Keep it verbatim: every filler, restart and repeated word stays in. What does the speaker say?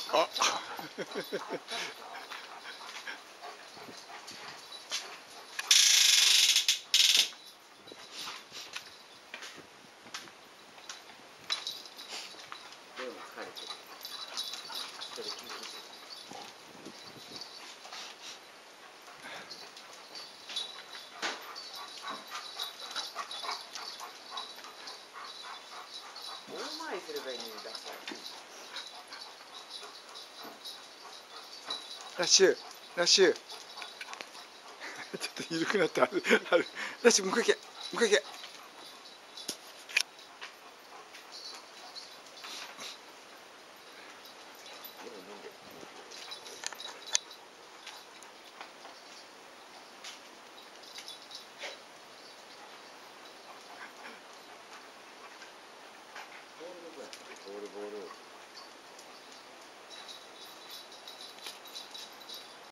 あ大回りすればいいのにだからラッシュラッシュちょっと緩くなったあるあるラッシュ向こう行け向こう行け